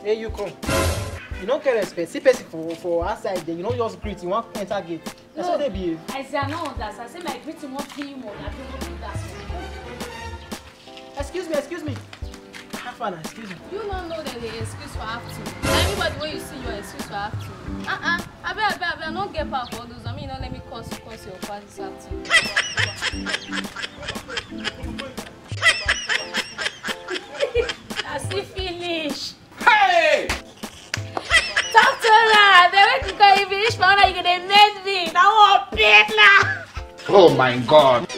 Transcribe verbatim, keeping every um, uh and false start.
Hey, you come. You don't care respect. See person for for outside there. You know just greet. You want enter gate. That's no, how they behave. I say I don't understand. I say my greeting won't kill you more. I don't do that. Excuse me, excuse me. Have fun, excuse me. You don't know that they excuse for acting. Everybody when you see your excuse for acting. Uh-uh. I bet, I bet, I bet. I don't get power for all those. I mean, don't let me curse you, curse your party's acting. I see finish. Hey! Talk to her. They wait to call you finish for her. You're gonna make me. Now I'm big now. Oh my God.